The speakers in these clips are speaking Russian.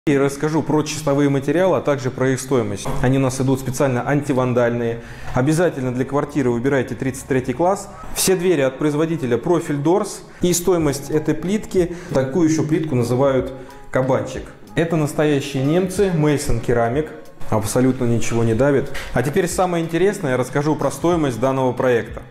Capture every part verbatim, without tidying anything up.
И расскажу про чистовые материалы, а также про их стоимость. Они у нас идут специально антивандальные. Обязательно для квартиры выбирайте тридцать третий класс. Все двери от производителя Profil Doors. И стоимость этой плитки, такую еще плитку называют кабанчик. Это настоящие немцы, Mason Ceramic. Абсолютно ничего не давит. А теперь самое интересное, я расскажу про стоимость данного проекта.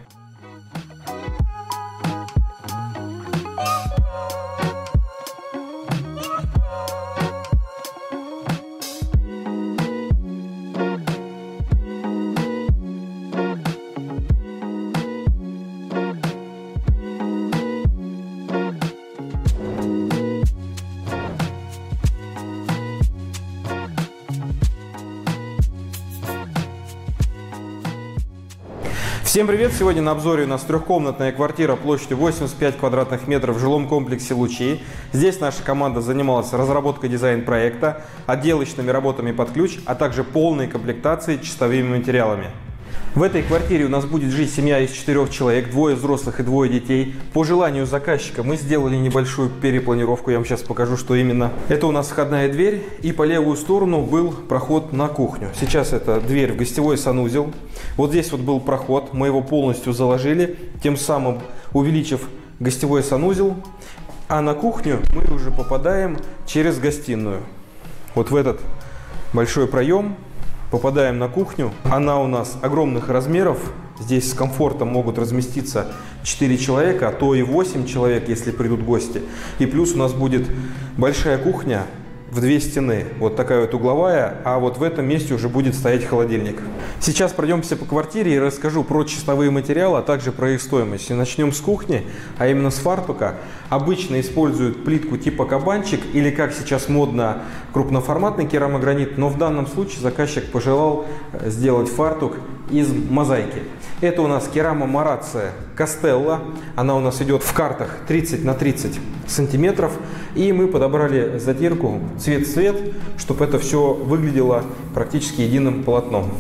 Всем привет! Сегодня на обзоре у нас трехкомнатная квартира площадью восемьдесят пять квадратных метров в жилом комплексе Лучи. Здесь наша команда занималась разработкой дизайн-проекта, отделочными работами под ключ, а также полной комплектацией чистовыми материалами. В этой квартире у нас будет жить семья из четырех человек, двое взрослых и двое детей. По желанию заказчика мы сделали небольшую перепланировку, я вам сейчас покажу, что именно. Это у нас входная дверь, и по левую сторону был проход на кухню. Сейчас это дверь в гостевой санузел. Вот здесь вот был проход, мы его полностью заложили, тем самым увеличив гостевой санузел. А на кухню мы уже попадаем через гостиную. Вот в этот большой проем. Попадаем на кухню. Она у нас огромных размеров. Здесь с комфортом могут разместиться четыре человека, а то и восемь человек, если придут гости. И плюс у нас будет большая кухня в две стены. Вот такая вот угловая, а вот в этом месте уже будет стоять холодильник. Сейчас пройдемся по квартире и расскажу про чистовые материалы, а также про их стоимость. И начнем с кухни, а именно с фартука. Обычно используют плитку типа кабанчик или, как сейчас модно, крупноформатный керамогранит, но в данном случае заказчик пожелал сделать фартук из мозаики. Это у нас керамомарация Кастелла. Она у нас идет в картах тридцать на тридцать сантиметров. И мы подобрали затирку цвет-цвет, чтобы это все выглядело практически единым полотном.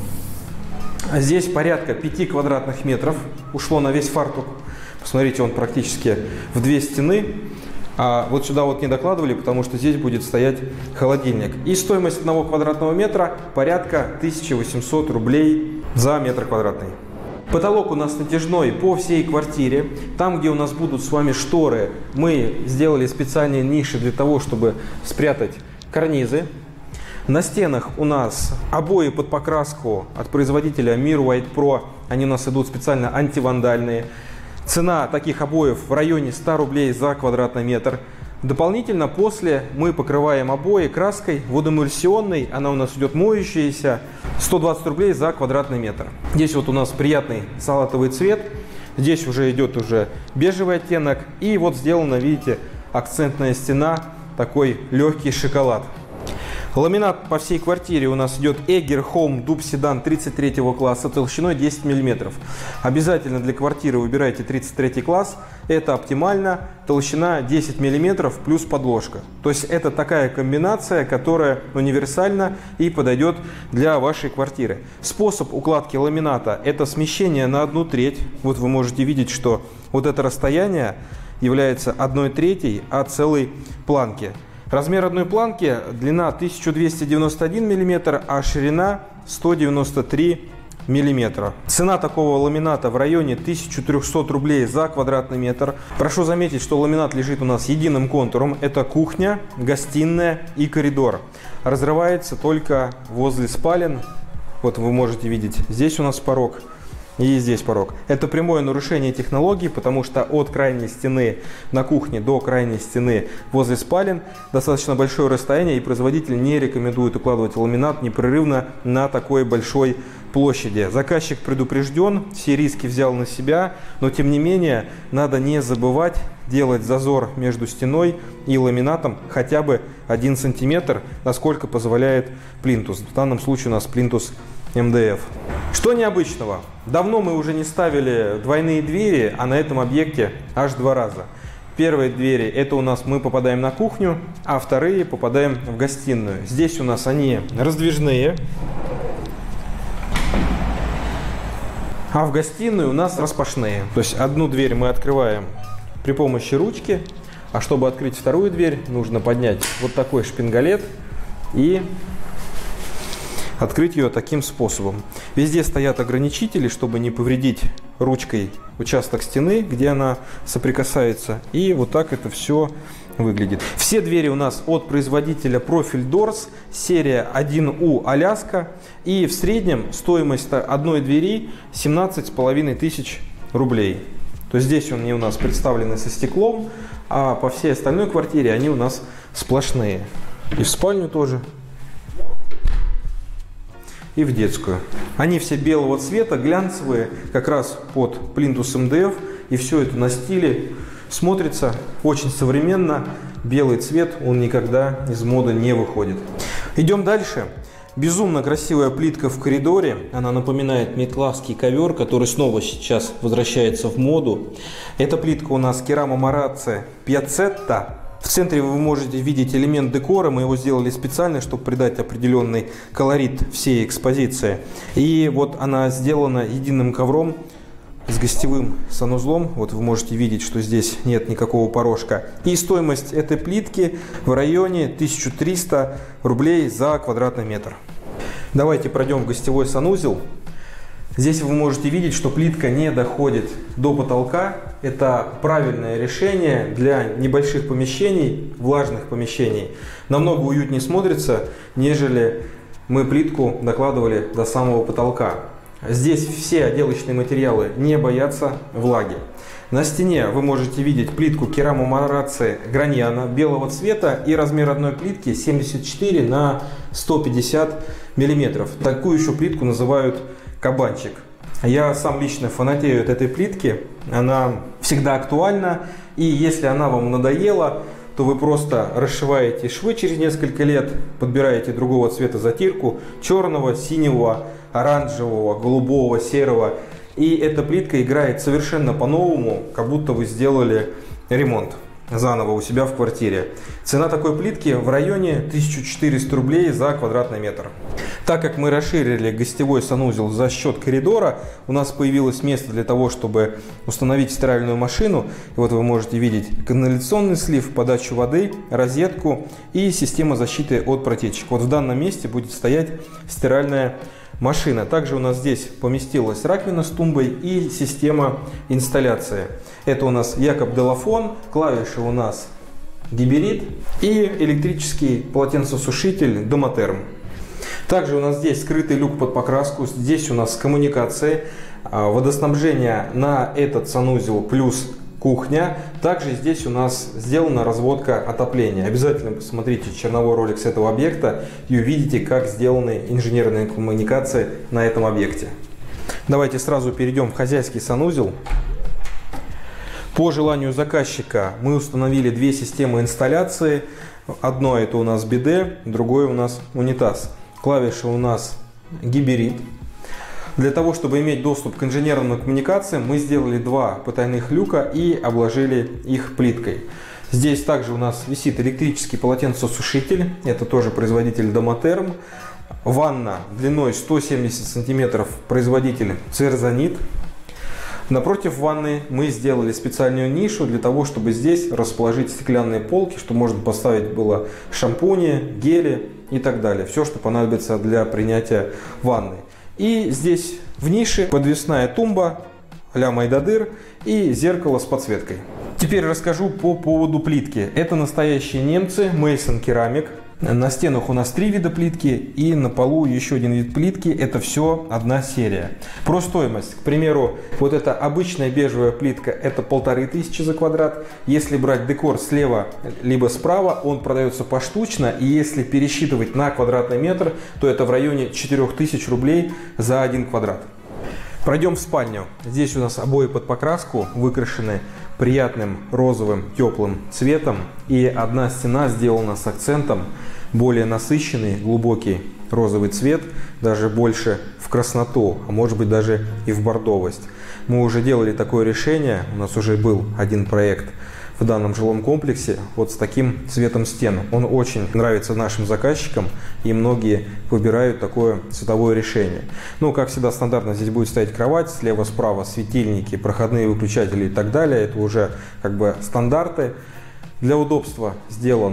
Здесь порядка пяти квадратных метров ушло на весь фартук. Посмотрите, он практически в две стены. А вот сюда вот не докладывали, потому что здесь будет стоять холодильник. И стоимость одного квадратного метра порядка тысяча восемьсот рублей за метр квадратный. Потолок у нас натяжной по всей квартире. Там, где у нас будут с вами шторы, мы сделали специальные ниши для того, чтобы спрятать карнизы. На стенах у нас обои под покраску от производителя Мир White Pro. Они у нас идут специально антивандальные. Цена таких обоев в районе ста рублей за квадратный метр. Дополнительно после мы покрываем обои краской водоэмульсионной. Она у нас идет моющаяся. сто двадцать рублей за квадратный метр. Здесь вот у нас приятный салатовый цвет. Здесь уже идет уже бежевый оттенок. И вот сделана, видите, акцентная стена. Такой легкий шоколад. Ламинат по всей квартире у нас идет Egger Home Dub Sedan тридцать третьего класса толщиной десять миллиметров. Обязательно для квартиры выбирайте тридцать третий класс. Это оптимально. Толщина десять миллиметров плюс подложка. То есть это такая комбинация, которая универсальна и подойдет для вашей квартиры. Способ укладки ламината — это смещение на одну треть. Вот вы можете видеть, что вот это расстояние является одной третьей от целой планки. Размер одной планки, длина тысяча двести девяносто один миллиметр, а ширина сто девяносто три миллиметра. Цена такого ламината в районе тысячи трёхсот рублей за квадратный метр. Прошу заметить, что ламинат лежит у нас единым контуром. Это кухня, гостиная и коридор. Разрывается только возле спален. Вот вы можете видеть, здесь у нас порог. И здесь порог. Это прямое нарушение технологий, потому что от крайней стены на кухне до крайней стены возле спален достаточно большое расстояние, и производитель не рекомендует укладывать ламинат непрерывно на такой большой площади. Заказчик предупрежден, все риски взял на себя, но тем не менее надо не забывать делать зазор между стеной и ламинатом хотя бы один сантиметр, насколько позволяет плинтус. В данном случае у нас плинтус эм дэ эф. Что необычного? Давно мы уже не ставили двойные двери, а на этом объекте аж два раза. Первые двери — это у нас мы попадаем на кухню, а вторые попадаем в гостиную. Здесь у нас они раздвижные, а в гостиную у нас распашные. То есть одну дверь мы открываем при помощи ручки, А чтобы открыть вторую дверь, нужно поднять вот такой шпингалет и открыть ее таким способом. Везде стоят ограничители, чтобы не повредить ручкой участок стены, где она соприкасается. И вот так это все выглядит. Все двери у нас от производителя Profil Doors, серия один У Аляска. И в среднем стоимость одной двери семнадцать с половиной тысяч рублей. То есть здесь они у нас представлены со стеклом, а по всей остальной квартире они у нас сплошные. И в спальню тоже. И в детскую. Они все белого цвета, глянцевые, как раз под плинтус эм дэ эф. И все это на стиле. Смотрится очень современно. Белый цвет, он никогда из моды не выходит. Идем дальше. Безумно красивая плитка в коридоре. Она напоминает метлавский ковер, который снова сейчас возвращается в моду. Эта плитка у нас Керамо Марацци Пьяццетта. В центре вы можете видеть элемент декора, мы его сделали специально, чтобы придать определенный колорит всей экспозиции. И вот она сделана единым ковром с гостевым санузлом. Вот вы можете видеть, что здесь нет никакого порожка. И стоимость этой плитки в районе тысяча триста рублей за квадратный метр. Давайте пройдем в гостевой санузел. Здесь вы можете видеть, что плитка не доходит до потолка. Это правильное решение для небольших помещений, влажных помещений. Намного уютнее смотрится, нежели мы плитку докладывали до самого потолка. Здесь все отделочные материалы не боятся влаги. На стене вы можете видеть плитку Керамо Марацци Граньяно белого цвета и размер одной плитки семьдесят четыре на сто пятьдесят миллиметров. Такую еще плитку называют кабанчик. Я сам лично фанатею от этой плитки. Она всегда актуальна. И если она вам надоела, то вы просто расшиваете швы через несколько лет, подбираете другого цвета затирку, черного, синего, оранжевого, голубого, серого. И эта плитка играет совершенно по-новому, как будто вы сделали ремонт заново у себя в квартире. Цена такой плитки в районе тысяча четыреста рублей за квадратный метр. Так как мы расширили гостевой санузел за счет коридора, у нас появилось место для того, чтобы установить стиральную машину. И вот вы можете видеть канализационный слив, подачу воды, розетку и система защиты от протечек. Вот в данном месте будет стоять стиральная машина. Также у нас здесь поместилась раковина с тумбой и система инсталляции. Это у нас Якоб Делафон, клавиши у нас Гиберит и электрический полотенцесушитель Домотерм. Также у нас здесь скрытый люк под покраску, здесь у нас коммуникации, водоснабжение на этот санузел плюс кухня. Также здесь у нас сделана разводка отопления. Обязательно посмотрите черновой ролик с этого объекта и увидите, как сделаны инженерные коммуникации на этом объекте. Давайте сразу перейдем в хозяйский санузел. По желанию заказчика мы установили две системы инсталляции. Одно это у нас биде, другое у нас унитаз. Клавиши у нас Гиберит. Для того, чтобы иметь доступ к инженерным коммуникациям, мы сделали два потайных люка и обложили их плиткой. Здесь также у нас висит электрический полотенцесушитель. Это тоже производитель Домотерм. Ванна длиной сто семьдесят сантиметров, производитель Церзонит. Напротив ванны мы сделали специальную нишу для того, чтобы здесь расположить стеклянные полки, чтобы можно поставить было шампуни, гели и так далее. Все, что понадобится для принятия ванны. И здесь в нише подвесная тумба а-ля Майдадыр и зеркало с подсветкой. Теперь расскажу по поводу плитки. Это настоящие немцы, Мейсон Керамик. На стенах у нас три вида плитки и на полу еще один вид плитки. Это все одна серия. Про стоимость. К примеру, вот эта обычная бежевая плитка, это полторы тысячи за квадрат. Если брать декор слева либо справа, он продается поштучно. И если пересчитывать на квадратный метр, то это в районе четырёх тысяч рублей за один квадрат. Пройдем в спальню. Здесь у нас обои под покраску выкрашены приятным розовым теплым цветом. И одна стена сделана с акцентом более насыщенный, глубокий розовый цвет, даже больше в красноту, а может быть даже и в бордовость. Мы уже делали такое решение, у нас уже был один проект в данном жилом комплексе вот с таким цветом стен. Он очень нравится нашим заказчикам, и многие выбирают такое цветовое решение. Ну, как всегда, стандартно здесь будет стоять кровать, слева-справа светильники, проходные выключатели и так далее. Это уже как бы стандарты. Для удобства сделан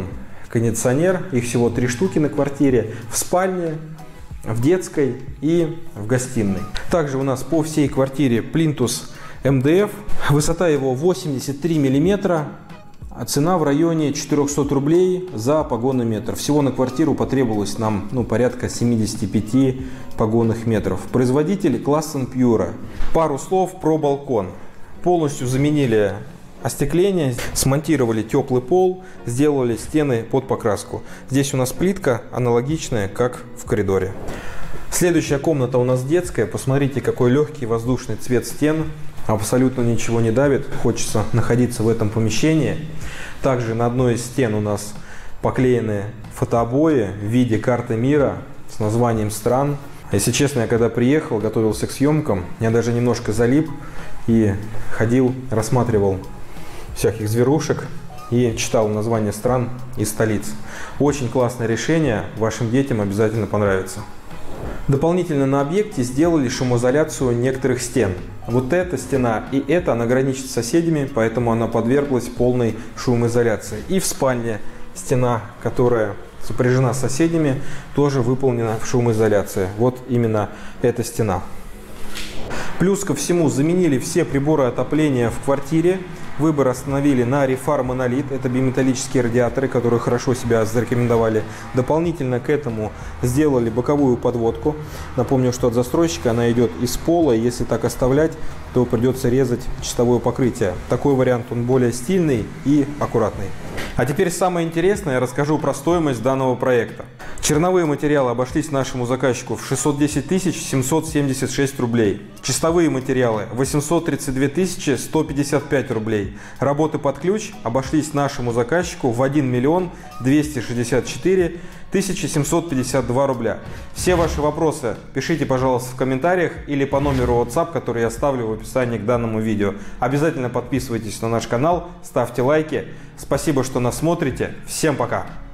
кондиционер. Их всего три штуки на квартире. В спальне, в детской и в гостиной. Также у нас по всей квартире плинтус эм дэ эф. Высота его восемьдесят три миллиметра. А цена в районе четырёхсот рублей за погонный метр. Всего на квартиру потребовалось нам ну, порядка семидесяти пяти погонных метров. Производитель Klassen Pure. Пару слов про балкон. Полностью заменили остекление, смонтировали теплый пол, сделали стены под покраску. Здесь у нас плитка аналогичная, как в коридоре. Следующая комната у нас детская. Посмотрите, какой легкий воздушный цвет стен. Абсолютно ничего не давит. Хочется находиться в этом помещении. Также на одной из стен у нас поклеены фотообои в виде карты мира с названием стран. Если честно, я когда приехал, готовился к съемкам, я даже немножко залип и ходил, рассматривал всяких зверушек и читал названия стран и столиц. Очень классное решение, вашим детям обязательно понравится. Дополнительно на объекте сделали шумоизоляцию некоторых стен. Вот эта стена и эта, она граничит с соседями, поэтому она подверглась полной шумоизоляции. И в спальне стена, которая сопряжена с соседями, тоже выполнена в шумоизоляции. Вот именно эта стена. Плюс ко всему заменили все приборы отопления в квартире. Выбор остановили на Refar Monolith. Это биметаллические радиаторы, которые хорошо себя зарекомендовали. Дополнительно к этому сделали боковую подводку. Напомню, что от застройщика она идет из пола. Если так оставлять, то придется резать чистовое покрытие. Такой вариант, он более стильный и аккуратный. А теперь самое интересное, я расскажу про стоимость данного проекта. Черновые материалы обошлись нашему заказчику в шестьсот десять тысяч семьсот семьдесят шесть рублей. Чистовые материалы восемьсот тридцать две тысячи сто пятьдесят пять рублей. Работы под ключ обошлись нашему заказчику в один миллион двести шестьдесят четыре тысячи семьсот пятьдесят два рубля. Все ваши вопросы пишите, пожалуйста, в комментариях или по номеру WhatsApp, который я оставлю в описании к данному видео. Обязательно подписывайтесь на наш канал, ставьте лайки. Спасибо, что нас смотрите. Всем пока!